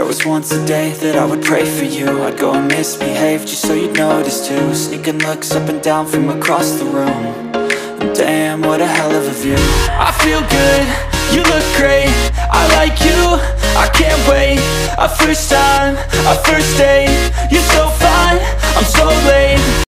was once a day that I would pray for you. I'd go and misbehave just so you'd notice too. Sneaking looks up and down from across the room. And damn, what a hell of a view. I feel good, you look great, I like you, I can't wait. A first time, a first date, you